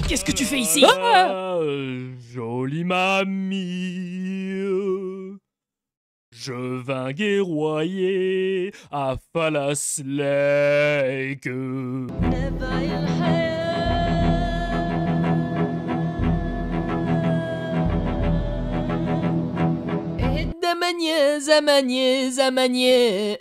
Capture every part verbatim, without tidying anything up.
qu'est-ce que tu fais ici? Ah, jolie mamie, je vins guerroyer à Phalas Lake. Damanier, Zamanier, Zamanier.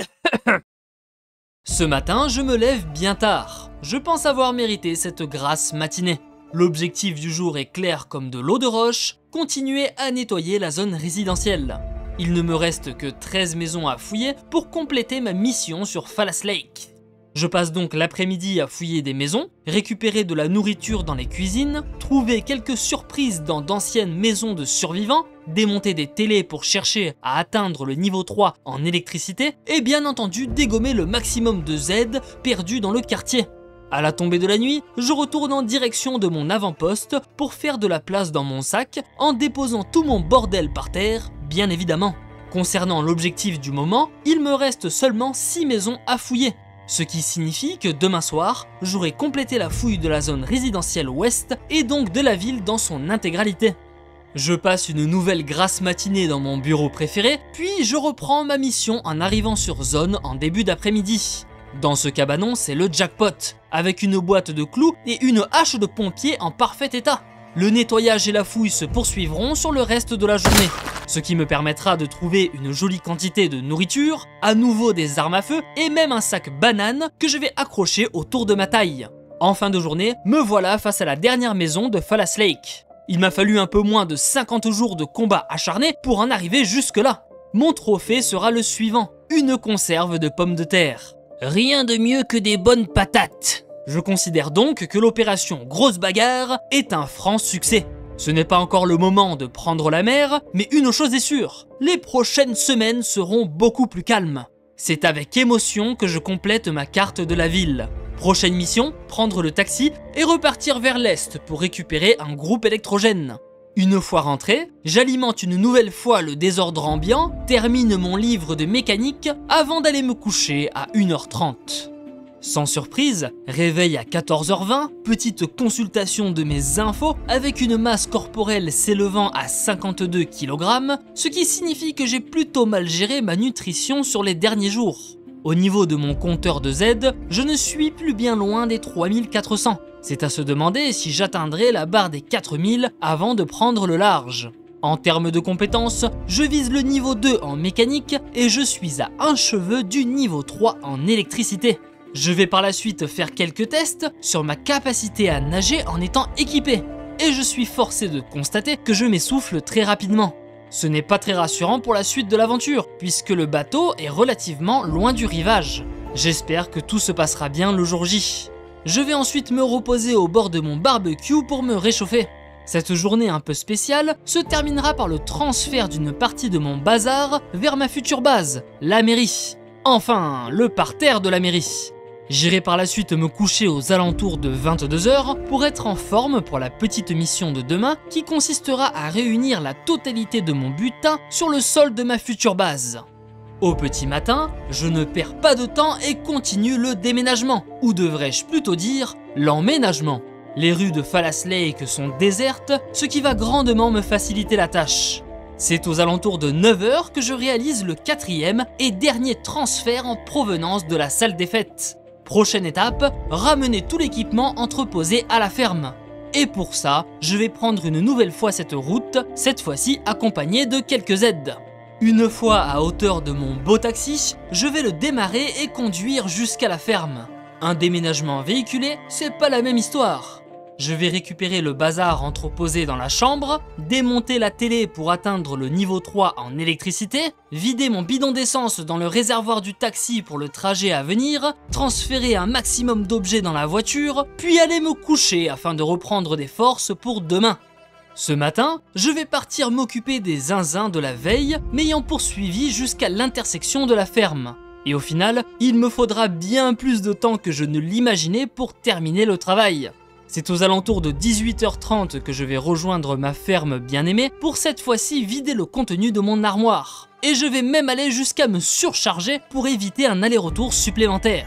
Ce matin, je me lève bien tard. Je pense avoir mérité cette grasse matinée. L'objectif du jour est clair comme de l'eau de roche, continuer à nettoyer la zone résidentielle. Il ne me reste que treize maisons à fouiller pour compléter ma mission sur Phalas Lake. Je passe donc l'après-midi à fouiller des maisons, récupérer de la nourriture dans les cuisines, trouver quelques surprises dans d'anciennes maisons de survivants, démonter des télés pour chercher à atteindre le niveau trois en électricité et bien entendu dégommer le maximum de Z perdus dans le quartier. À la tombée de la nuit, je retourne en direction de mon avant-poste pour faire de la place dans mon sac en déposant tout mon bordel par terre, bien évidemment. Concernant l'objectif du moment, il me reste seulement six maisons à fouiller. Ce qui signifie que demain soir, j'aurai complété la fouille de la zone résidentielle ouest et donc de la ville dans son intégralité. Je passe une nouvelle grasse matinée dans mon bureau préféré, puis je reprends ma mission en arrivant sur zone en début d'après-midi. Dans ce cabanon, c'est le jackpot, avec une boîte de clous et une hache de pompier en parfait état. Le nettoyage et la fouille se poursuivront sur le reste de la journée, ce qui me permettra de trouver une jolie quantité de nourriture, à nouveau des armes à feu et même un sac banane que je vais accrocher autour de ma taille. En fin de journée, me voilà face à la dernière maison de Phalas Lake. Il m'a fallu un peu moins de cinquante jours de combat acharné pour en arriver jusque là. Mon trophée sera le suivant, une conserve de pommes de terre. Rien de mieux que des bonnes patates. Je considère donc que l'opération Grosse Bagarre est un franc succès. Ce n'est pas encore le moment de prendre la mer, mais une chose est sûre, les prochaines semaines seront beaucoup plus calmes. C'est avec émotion que je complète ma carte de la ville. Prochaine mission, prendre le taxi et repartir vers l'est pour récupérer un groupe électrogène. Une fois rentré, j'alimente une nouvelle fois le désordre ambiant, termine mon livre de mécanique avant d'aller me coucher à une heure trente. Sans surprise, réveil à quatorze heures vingt, petite consultation de mes infos avec une masse corporelle s'élevant à cinquante-deux kilogrammes, ce qui signifie que j'ai plutôt mal géré ma nutrition sur les derniers jours. Au niveau de mon compteur de Z, je ne suis plus bien loin des trois mille quatre cents. C'est à se demander si j'atteindrai la barre des quatre mille avant de prendre le large. En termes de compétences, je vise le niveau deux en mécanique et je suis à un cheveu du niveau trois en électricité. Je vais par la suite faire quelques tests sur ma capacité à nager en étant équipé. Et je suis forcé de constater que je m'essouffle très rapidement. Ce n'est pas très rassurant pour la suite de l'aventure, puisque le bateau est relativement loin du rivage. J'espère que tout se passera bien le jour J. Je vais ensuite me reposer au bord de mon barbecue pour me réchauffer. Cette journée un peu spéciale se terminera par le transfert d'une partie de mon bazar vers ma future base, la mairie. Enfin, le parterre de la mairie. J'irai par la suite me coucher aux alentours de vingt-deux heures pour être en forme pour la petite mission de demain qui consistera à réunir la totalité de mon butin sur le sol de ma future base. Au petit matin, je ne perds pas de temps et continue le déménagement, ou devrais-je plutôt dire l'emménagement. Les rues de Phalas Lake sont désertes, ce qui va grandement me faciliter la tâche. C'est aux alentours de neuf heures que je réalise le quatrième et dernier transfert en provenance de la salle des fêtes. Prochaine étape, ramener tout l'équipement entreposé à la ferme. Et pour ça, je vais prendre une nouvelle fois cette route, cette fois-ci accompagnée de quelques aides. Une fois à hauteur de mon beau taxi, je vais le démarrer et conduire jusqu'à la ferme. Un déménagement véhiculé, c'est pas la même histoire. Je vais récupérer le bazar entreposé dans la chambre, démonter la télé pour atteindre le niveau trois en électricité, vider mon bidon d'essence dans le réservoir du taxi pour le trajet à venir, transférer un maximum d'objets dans la voiture, puis aller me coucher afin de reprendre des forces pour demain. Ce matin, je vais partir m'occuper des zinzins de la veille, m'ayant poursuivi jusqu'à l'intersection de la ferme. Et au final, il me faudra bien plus de temps que je ne l'imaginais pour terminer le travail. C'est aux alentours de dix-huit heures trente que je vais rejoindre ma ferme bien-aimée pour cette fois-ci vider le contenu de mon armoire. Et je vais même aller jusqu'à me surcharger pour éviter un aller-retour supplémentaire.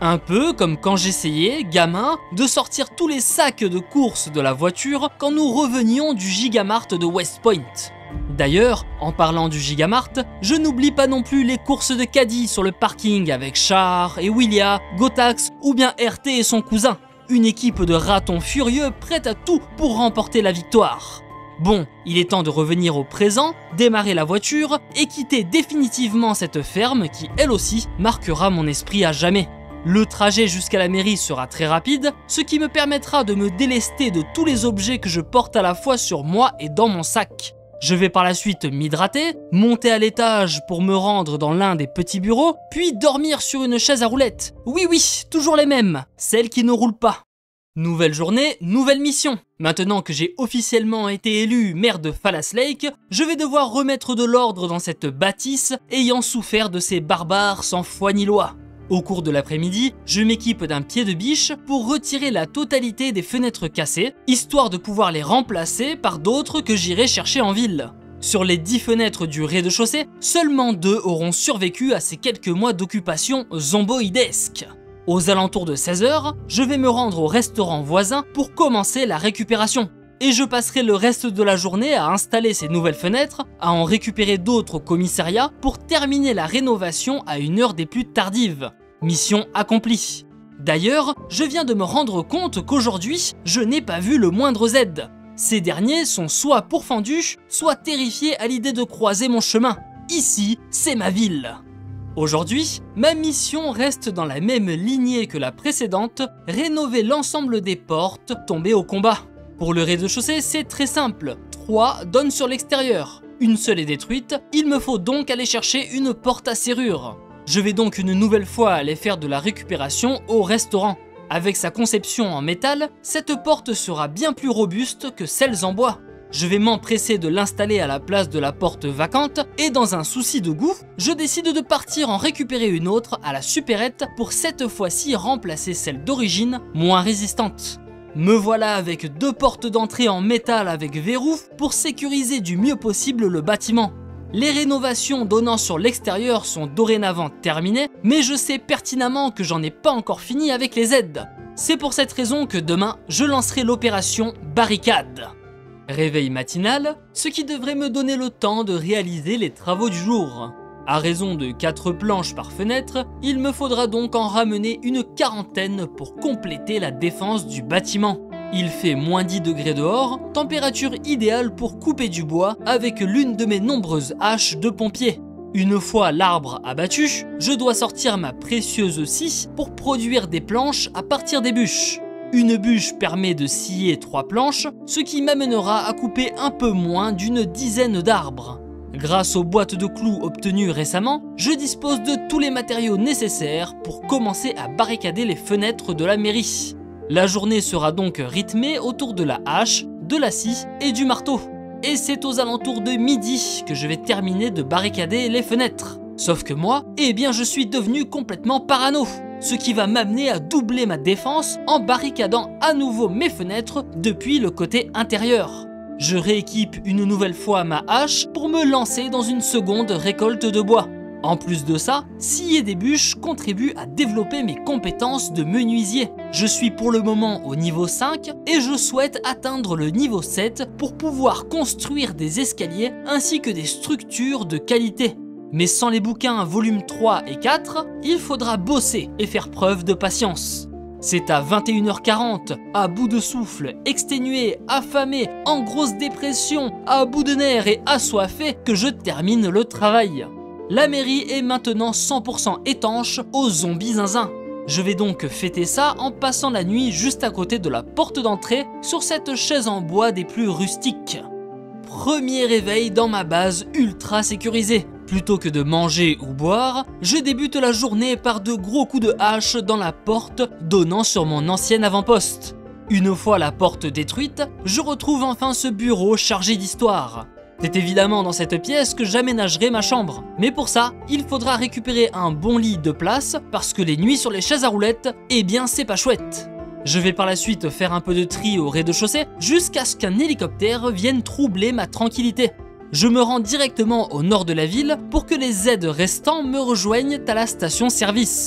Un peu comme quand j'essayais, gamin, de sortir tous les sacs de courses de la voiture quand nous revenions du Gigamart de West Point. D'ailleurs, en parlant du Gigamart, je n'oublie pas non plus les courses de caddie sur le parking avec Char et Willia, Gotax ou bien R T et son cousin. Une équipe de ratons furieux prête à tout pour remporter la victoire. Bon, il est temps de revenir au présent, démarrer la voiture et quitter définitivement cette ferme qui, elle aussi, marquera mon esprit à jamais. Le trajet jusqu'à la mairie sera très rapide, ce qui me permettra de me délester de tous les objets que je porte à la fois sur moi et dans mon sac. Je vais par la suite m'hydrater, monter à l'étage pour me rendre dans l'un des petits bureaux, puis dormir sur une chaise à roulettes. Oui oui, toujours les mêmes, celles qui ne roulent pas. Nouvelle journée, nouvelle mission. Maintenant que j'ai officiellement été élu maire de Fallas Lake, je vais devoir remettre de l'ordre dans cette bâtisse ayant souffert de ces barbares sans foi ni loi. Au cours de l'après-midi, je m'équipe d'un pied de biche pour retirer la totalité des fenêtres cassées, histoire de pouvoir les remplacer par d'autres que j'irai chercher en ville. Sur les dix fenêtres du rez-de-chaussée, seulement deux auront survécu à ces quelques mois d'occupation zomboïdesque. Aux alentours de seize heures, je vais me rendre au restaurant voisin pour commencer la récupération. Et je passerai le reste de la journée à installer ces nouvelles fenêtres, à en récupérer d'autres au commissariat pour terminer la rénovation à une heure des plus tardives. Mission accomplie. D'ailleurs, je viens de me rendre compte qu'aujourd'hui, je n'ai pas vu le moindre Z. Ces derniers sont soit pourfendus, soit terrifiés à l'idée de croiser mon chemin. Ici, c'est ma ville. Aujourd'hui, ma mission reste dans la même lignée que la précédente, rénover l'ensemble des portes tombées au combat. Pour le rez-de-chaussée, c'est très simple, trois donnent sur l'extérieur. Une seule est détruite, il me faut donc aller chercher une porte à serrure. Je vais donc une nouvelle fois aller faire de la récupération au restaurant. Avec sa conception en métal, cette porte sera bien plus robuste que celles en bois. Je vais m'empresser de l'installer à la place de la porte vacante et dans un souci de goût, je décide de partir en récupérer une autre à la supérette pour cette fois-ci remplacer celle d'origine, moins résistante. Me voilà avec deux portes d'entrée en métal avec verrou pour sécuriser du mieux possible le bâtiment. Les rénovations donnant sur l'extérieur sont dorénavant terminées, mais je sais pertinemment que j'en ai pas encore fini avec les aides. C'est pour cette raison que demain, je lancerai l'opération Barricade. Réveil matinal, ce qui devrait me donner le temps de réaliser les travaux du jour. À raison de quatre planches par fenêtre, il me faudra donc en ramener une quarantaine pour compléter la défense du bâtiment. Il fait moins dix degrés dehors, température idéale pour couper du bois avec l'une de mes nombreuses haches de pompier. Une fois l'arbre abattu, je dois sortir ma précieuse scie pour produire des planches à partir des bûches. Une bûche permet de scier trois planches, ce qui m'amènera à couper un peu moins d'une dizaine d'arbres. Grâce aux boîtes de clous obtenues récemment, je dispose de tous les matériaux nécessaires pour commencer à barricader les fenêtres de la mairie. La journée sera donc rythmée autour de la hache, de la scie et du marteau. Et c'est aux alentours de midi que je vais terminer de barricader les fenêtres. Sauf que moi, eh bien je suis devenu complètement parano, ce qui va m'amener à doubler ma défense en barricadant à nouveau mes fenêtres depuis le côté intérieur. Je rééquipe une nouvelle fois ma hache pour me lancer dans une seconde récolte de bois. En plus de ça, scier des bûches contribue à développer mes compétences de menuisier. Je suis pour le moment au niveau cinq et je souhaite atteindre le niveau sept pour pouvoir construire des escaliers ainsi que des structures de qualité. Mais sans les bouquins volume trois et quatre, il faudra bosser et faire preuve de patience. C'est à vingt et une heures quarante, à bout de souffle, exténué, affamé, en grosse dépression, à bout de nerfs et assoiffé que je termine le travail. La mairie est maintenant cent pour cent étanche aux zombies zinzin. Je vais donc fêter ça en passant la nuit juste à côté de la porte d'entrée sur cette chaise en bois des plus rustiques. Premier réveil dans ma base ultra sécurisée. Plutôt que de manger ou boire, je débute la journée par de gros coups de hache dans la porte donnant sur mon ancien avant-poste. Une fois la porte détruite, je retrouve enfin ce bureau chargé d'histoire. C'est évidemment dans cette pièce que j'aménagerai ma chambre, mais pour ça, il faudra récupérer un bon lit de place parce que les nuits sur les chaises à roulettes, eh bien c'est pas chouette. Je vais par la suite faire un peu de tri au rez-de-chaussée jusqu'à ce qu'un hélicoptère vienne troubler ma tranquillité. Je me rends directement au nord de la ville pour que les aides restants me rejoignent à la station-service.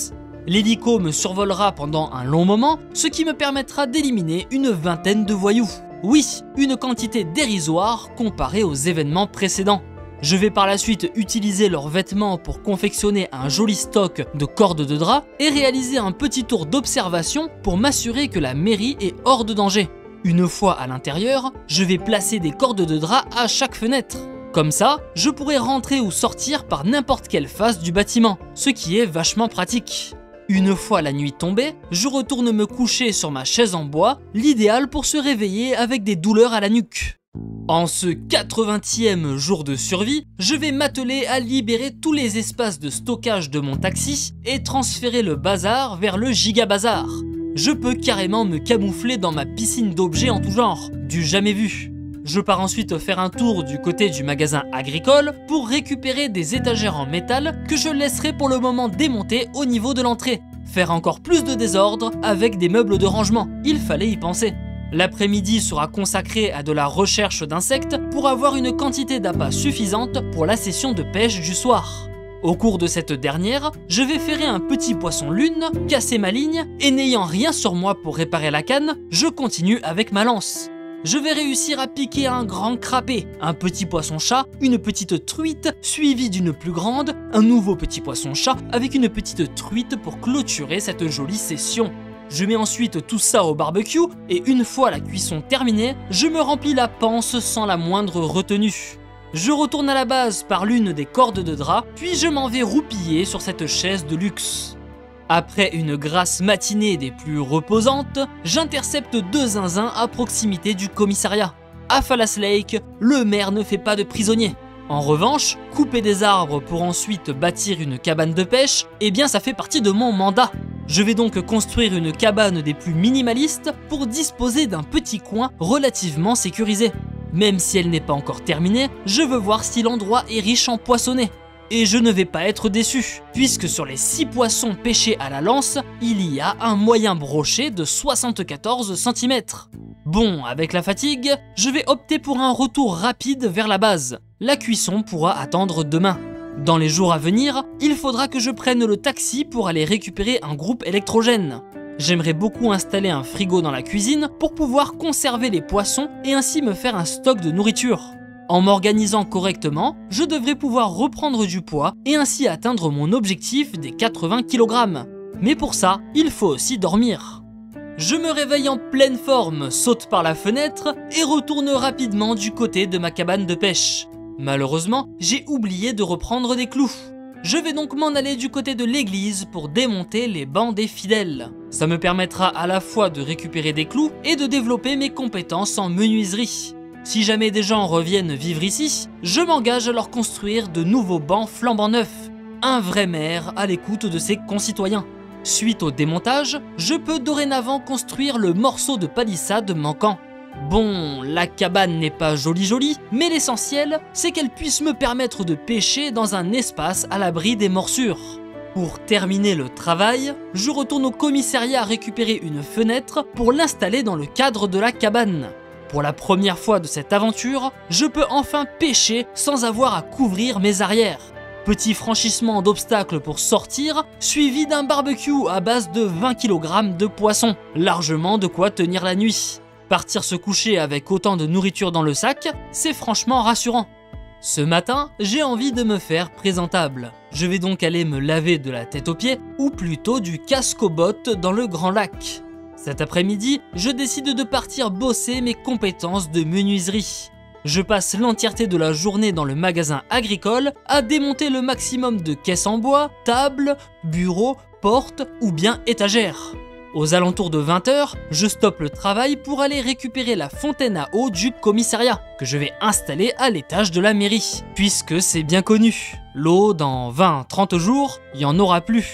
L'hélico me survolera pendant un long moment, ce qui me permettra d'éliminer une vingtaine de voyous. Oui, une quantité dérisoire comparée aux événements précédents. Je vais par la suite utiliser leurs vêtements pour confectionner un joli stock de cordes de drap et réaliser un petit tour d'observation pour m'assurer que la mairie est hors de danger. Une fois à l'intérieur, je vais placer des cordes de drap à chaque fenêtre. Comme ça, je pourrai rentrer ou sortir par n'importe quelle face du bâtiment, ce qui est vachement pratique. Une fois la nuit tombée, je retourne me coucher sur ma chaise en bois, l'idéal pour se réveiller avec des douleurs à la nuque. En ce quatre-vingtième jour de survie, je vais m'atteler à libérer tous les espaces de stockage de mon taxi et transférer le bazar vers le giga bazar. Je peux carrément me camoufler dans ma piscine d'objets en tout genre, du jamais vu. Je pars ensuite faire un tour du côté du magasin agricole pour récupérer des étagères en métal que je laisserai pour le moment démonter au niveau de l'entrée. Faire encore plus de désordre avec des meubles de rangement, il fallait y penser. L'après-midi sera consacré à de la recherche d'insectes pour avoir une quantité d'appât suffisante pour la session de pêche du soir. Au cours de cette dernière, je vais ferrer un petit poisson lune, casser ma ligne et n'ayant rien sur moi pour réparer la canne, je continue avec ma lance. Je vais réussir à piquer un grand crapet, un petit poisson-chat, une petite truite, suivie d'une plus grande, un nouveau petit poisson-chat avec une petite truite pour clôturer cette jolie session. Je mets ensuite tout ça au barbecue et une fois la cuisson terminée, je me remplis la panse sans la moindre retenue. Je retourne à la base par l'une des cordes de drap, puis je m'en vais roupiller sur cette chaise de luxe. Après une grasse matinée des plus reposantes, j'intercepte deux zinzins à proximité du commissariat. À Fallas Lake, le maire ne fait pas de prisonniers. En revanche, couper des arbres pour ensuite bâtir une cabane de pêche, eh bien ça fait partie de mon mandat. Je vais donc construire une cabane des plus minimalistes pour disposer d'un petit coin relativement sécurisé. Même si elle n'est pas encore terminée, je veux voir si l'endroit est riche en poissonnets. Et je ne vais pas être déçu, puisque sur les six poissons pêchés à la lance, il y a un moyen brochet de soixante-quatorze centimètres. Bon, avec la fatigue, je vais opter pour un retour rapide vers la base. La cuisson pourra attendre demain. Dans les jours à venir, il faudra que je prenne le taxi pour aller récupérer un groupe électrogène. J'aimerais beaucoup installer un frigo dans la cuisine pour pouvoir conserver les poissons et ainsi me faire un stock de nourriture. En m'organisant correctement, je devrais pouvoir reprendre du poids et ainsi atteindre mon objectif des quatre-vingts kilogrammes. Mais pour ça, il faut aussi dormir. Je me réveille en pleine forme, saute par la fenêtre et retourne rapidement du côté de ma cabane de pêche. Malheureusement, j'ai oublié de reprendre des clous. Je vais donc m'en aller du côté de l'église pour démonter les bancs des fidèles. Ça me permettra à la fois de récupérer des clous et de développer mes compétences en menuiserie. Si jamais des gens reviennent vivre ici, je m'engage à leur construire de nouveaux bancs flambant neufs. Un vrai maire à l'écoute de ses concitoyens. Suite au démontage, je peux dorénavant construire le morceau de palissade manquant. Bon, la cabane n'est pas jolie jolie, mais l'essentiel, c'est qu'elle puisse me permettre de pêcher dans un espace à l'abri des morsures. Pour terminer le travail, je retourne au commissariat récupérer une fenêtre pour l'installer dans le cadre de la cabane. Pour la première fois de cette aventure, je peux enfin pêcher sans avoir à couvrir mes arrières. Petit franchissement d'obstacles pour sortir, suivi d'un barbecue à base de vingt kilogrammes de poisson, largement de quoi tenir la nuit. Partir se coucher avec autant de nourriture dans le sac, c'est franchement rassurant. Ce matin, j'ai envie de me faire présentable. Je vais donc aller me laver de la tête aux pieds, ou plutôt du casque aux bottes dans le Grand Lac. Cet après-midi, je décide de partir bosser mes compétences de menuiserie. Je passe l'entièreté de la journée dans le magasin agricole à démonter le maximum de caisses en bois, tables, bureaux, portes ou bien étagères. Aux alentours de vingt heures, je stoppe le travail pour aller récupérer la fontaine à eau du commissariat, que je vais installer à l'étage de la mairie, puisque c'est bien connu. L'eau, dans vingt à trente jours, il n'y en aura plus.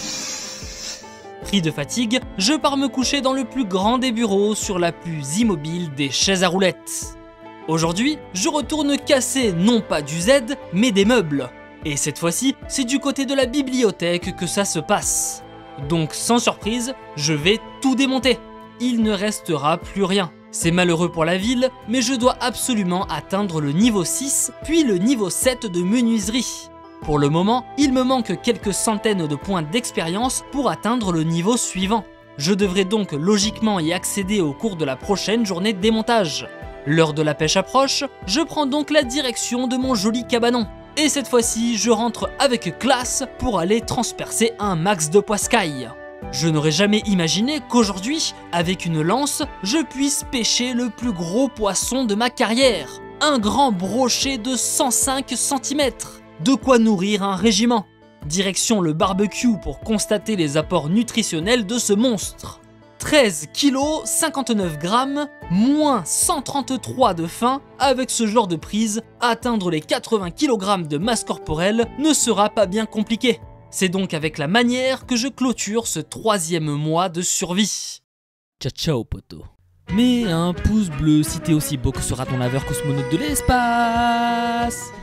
Pris de fatigue, je pars me coucher dans le plus grand des bureaux sur la plus immobile des chaises à roulettes. Aujourd'hui, je retourne casser non pas du Z, mais des meubles. Et cette fois-ci, c'est du côté de la bibliothèque que ça se passe. Donc sans surprise, je vais tout démonter. Il ne restera plus rien. C'est malheureux pour la ville, mais je dois absolument atteindre le niveau six, puis le niveau sept de menuiserie. Pour le moment, il me manque quelques centaines de points d'expérience pour atteindre le niveau suivant. Je devrais donc logiquement y accéder au cours de la prochaine journée de démontage. L'heure de la pêche approche, je prends donc la direction de mon joli cabanon. Et cette fois-ci, je rentre avec classe pour aller transpercer un max de poiscaille. Je n'aurais jamais imaginé qu'aujourd'hui, avec une lance, je puisse pêcher le plus gros poisson de ma carrière. Un grand brochet de cent cinq centimètres. De quoi nourrir un régiment. Direction le barbecue pour constater les apports nutritionnels de ce monstre. treize kilos, cinquante-neuf grammes, moins cent trente-trois de faim, avec ce genre de prise, atteindre les quatre-vingts kilogrammes de masse corporelle ne sera pas bien compliqué. C'est donc avec la manière que je clôture ce troisième mois de survie. Ciao ciao poto. Mets un pouce bleu si t'es aussi beau que sera ton laveur cosmonaute de l'espace.